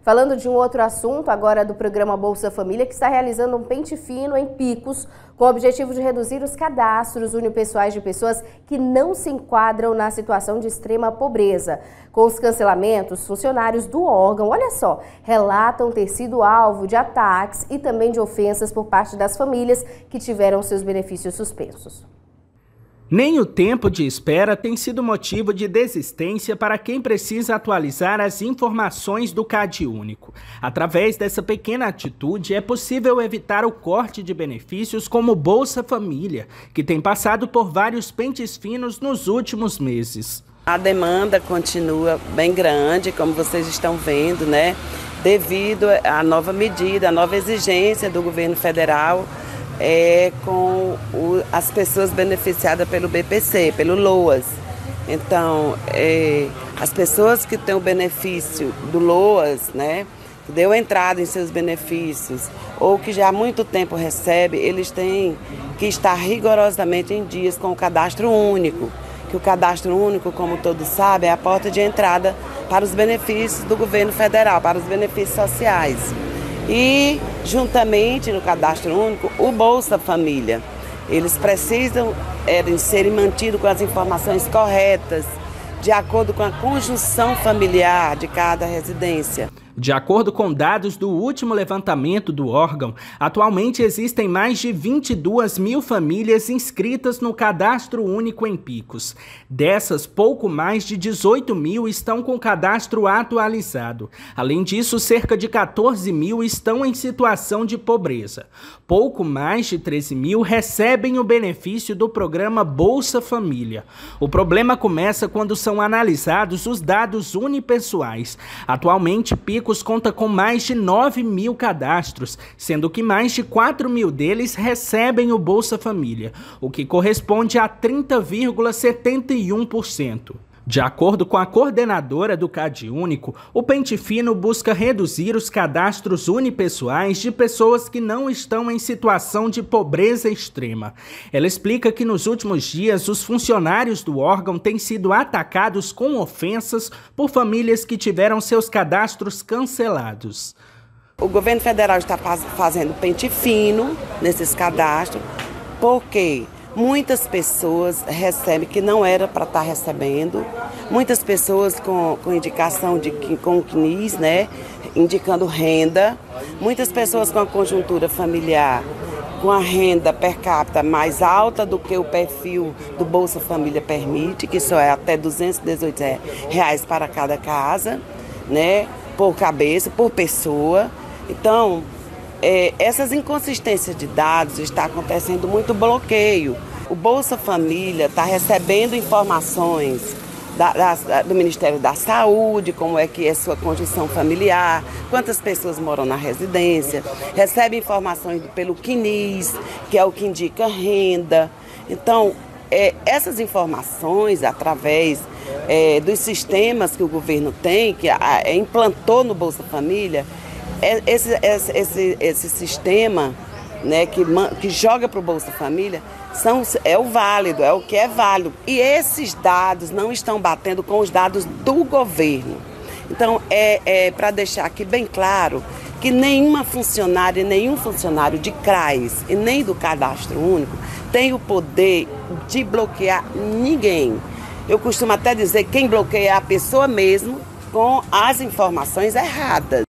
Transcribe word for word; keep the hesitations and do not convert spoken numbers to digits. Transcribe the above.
Falando de um outro assunto, agora do programa Bolsa Família, que está realizando um pente fino em Picos, com o objetivo de reduzir os cadastros unipessoais de pessoas que não se enquadram na situação de extrema pobreza. Com os cancelamentos, funcionários do órgão, olha só, relatam ter sido alvo de ataques e também de ofensas por parte das famílias que tiveram seus benefícios suspensos. Nem o tempo de espera tem sido motivo de desistência para quem precisa atualizar as informações do CadÚnico. Através dessa pequena atitude, é possível evitar o corte de benefícios como Bolsa Família, que tem passado por vários pentes finos nos últimos meses. A demanda continua bem grande, como vocês estão vendo, né? Devido à nova medida, à nova exigência do governo federal, É, com o, as pessoas beneficiadas pelo B P C, pelo LOAS. Então, é, as pessoas que têm o benefício do LOAS, né, que deu entrada em seus benefícios, ou que já há muito tempo recebe, eles têm que estar rigorosamente em dias com o cadastro único, que o cadastro único, como todos sabem, é a porta de entrada para os benefícios do governo federal, para os benefícios sociais. E, juntamente no cadastro único, o Bolsa Família. Eles precisam é, serem mantidos com as informações corretas, de acordo com a conjunção familiar de cada residência. De acordo com dados do último levantamento do órgão, atualmente existem mais de vinte e duas mil famílias inscritas no Cadastro Único em Picos. Dessas, pouco mais de dezoito mil estão com cadastro atualizado. Além disso, cerca de quatorze mil estão em situação de pobreza. Pouco mais de treze mil recebem o benefício do programa Bolsa Família. O problema começa quando são analisados os dados unipessoais. Atualmente, Picos conta com mais de nove mil cadastros, sendo que mais de quatro mil deles recebem o Bolsa Família, o que corresponde a trinta vírgula setenta e um por cento. De acordo com a coordenadora do CadÚnico, o pente fino busca reduzir os cadastros unipessoais de pessoas que não estão em situação de pobreza extrema. Ela explica que nos últimos dias os funcionários do órgão têm sido atacados com ofensas por famílias que tiveram seus cadastros cancelados. O governo federal está fazendo pente fino nesses cadastros, porque muitas pessoas recebem que não era para estar recebendo, muitas pessoas com, com indicação de com C N I S, né, indicando renda, muitas pessoas com a conjuntura familiar, com a renda per capita mais alta do que o perfil do Bolsa Família permite, que só é até duzentos e dezoito reais para cada casa, né, por cabeça, por pessoa. Então, É, essas inconsistências de dados, está acontecendo muito bloqueio. O Bolsa Família está recebendo informações da, da, do Ministério da Saúde, como é que é sua conjunção familiar, quantas pessoas moram na residência, recebe informações pelo C N I S, que é o que indica renda. Então, é, essas informações, através é, dos sistemas que o governo tem, que a, a, implantou no Bolsa Família, Esse, esse, esse, esse sistema, né, que, que joga para o Bolsa Família são, é o válido, é o que é válido. E esses dados não estão batendo com os dados do governo. Então, é, é para deixar aqui bem claro que nenhuma funcionária, nenhum funcionário de CRAS e nem do Cadastro Único tem o poder de bloquear ninguém. Eu costumo até dizer que quem bloqueia é a pessoa mesmo com as informações erradas.